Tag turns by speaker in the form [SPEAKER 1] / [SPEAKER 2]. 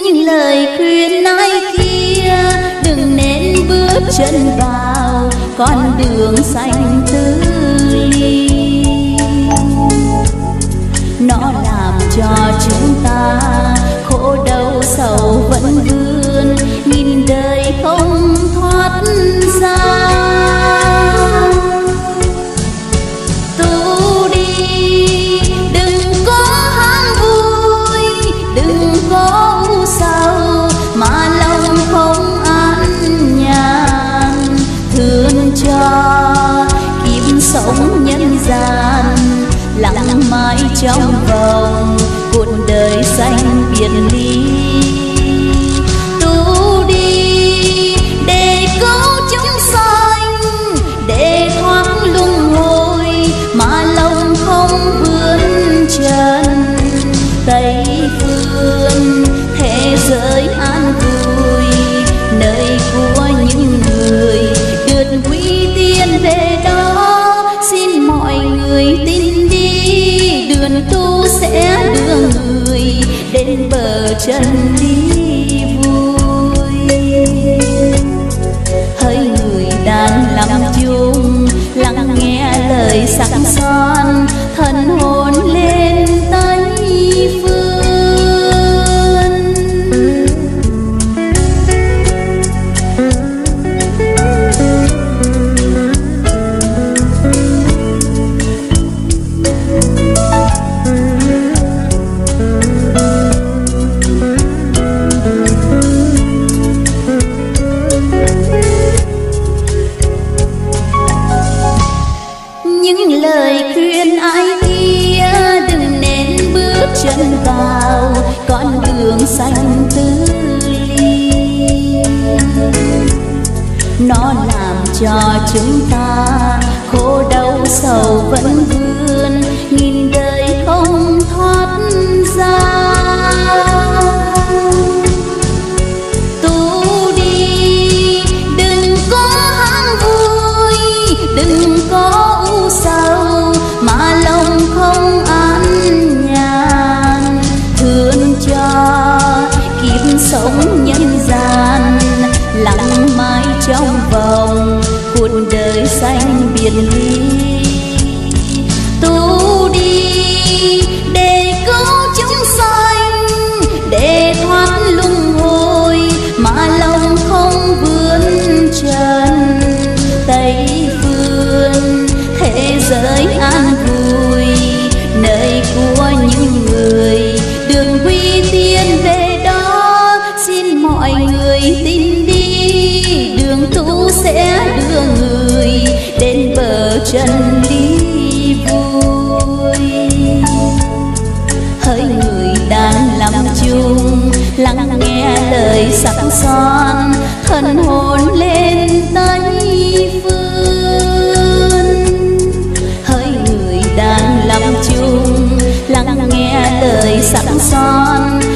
[SPEAKER 1] những lời khuyên ai kia đừng nên bước chân vào con đường xanh tươi. Nó làm cho chúng ta khổ đau sầu vẫn vươn, nghìn đời không thoát ra. Tu đi đừng có ham vui, đừng có u sầu mà lòng không an nhàn. Thương cho kiếp sống nhân gian lặng mãi trong vòng cuộc đời xanh biệt ly. Tu đi để cứu chúng sanh, để thoát luân hồi mà lòng không vươn trần. Tây phương thế giới an vui, nơi của những người được quy tiên về đó. Xin mọi người tin đi, đường tu sẽ đưa người đến bờ chân lý vui. Hỡi người đang làm chung lắng nghe lời sắc son, thần hồn lên Tây phương. Những lời khuyên ai kia đừng nên bước chân vào con đường xanh tươi. Nó làm cho chúng ta khổ đau sầu vẫn vươn, nghìn đời không thoát ra. Tu đi đừng có ham vui, đừng có u sầu mà lòng không an nhàn. Thương cho kiếp sống nhân gian lặng mãi trong vòng cuộc đời xanh biệt ly. Tu đi để cứu chúng sanh, để thoát luân hồi mà lòng không vươn trần. Tây phương thế giới an vui, nơi của những người đường quy tiên về đó. Xin mọi người tin đi, đường tu sẽ đưa người đến bờ chân lý vui. Hỡi người đang làm chung lắng nghe lời sắc son, thần hồn lên Tây phương. Hỡi người đang làm chung lắng nghe lời sắc son,